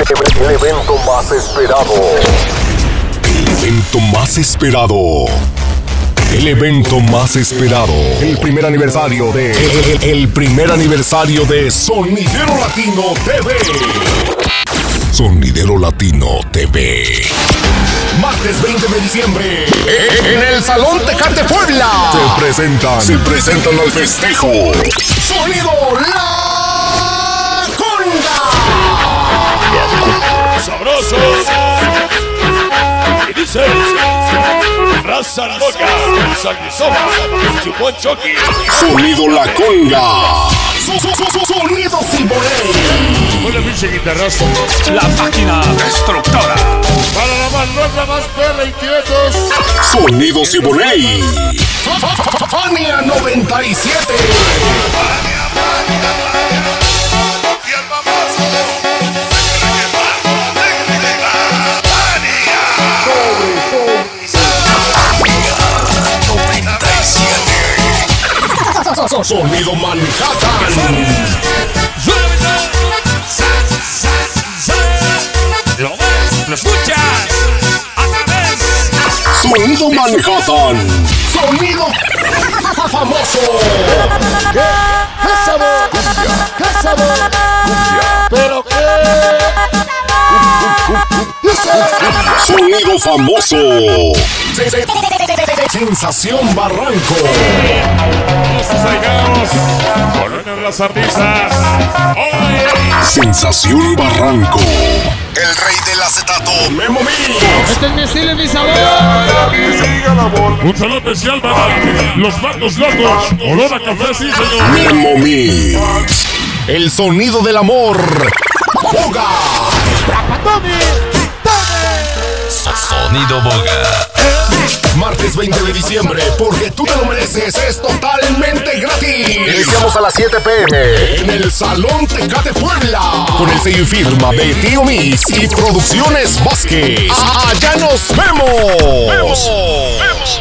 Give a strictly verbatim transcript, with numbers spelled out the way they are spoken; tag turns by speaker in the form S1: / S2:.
S1: El evento más esperado. El evento más esperado. El evento más esperado. El primer aniversario de... El, el primer aniversario de Sonidero Latino T V. Sonidero Latino T V. Martes veinte de diciembre. En el Salón Tecate Puebla. Se presentan. Se presentan al festejo. Sonido La Conga.
S2: Sabrosos. Y dice... Raza loca, sanguizoma, chupón choqui.
S1: Sonido La Conga. So, so, so, so, sonido Simboley.
S2: Hola, pinche guitarrazo.
S3: La máquina destructora.
S2: Para la más roja, más perra y quietos.
S1: Sonido Simboley. Fania noventa y siete. Sonido Manhattan.
S2: Lo ves, lo escuchas. A través.
S1: Sonido Manhattan. Sonido famoso.
S2: ¿Qué? ¿Qué sabor? Cumbia. ¿Qué sabor? Cumbia. ¿Pero qué?
S1: Sonido famoso. Sensación Barranco.
S2: Colonia Las Ardizas.
S1: Sensación Barranco. El rey del acetato. Memo Mix.
S4: Este es mi estilo y mi sabor.
S2: Un saludo especial para los bandos locos. Olor a café, sí, señor.
S1: Memo Mix. El sonido del amor. Boga.
S3: Sonido Boga.
S1: Martes veinte de diciembre, porque tú te lo mereces, es totalmente gratis. Iniciamos a las siete p m en el Salón Tecate Puebla, con el sello y firma de Tío Mis y Producciones Vázquez. ¡Allá nos vemos! ¡Vemos! ¡Vemos!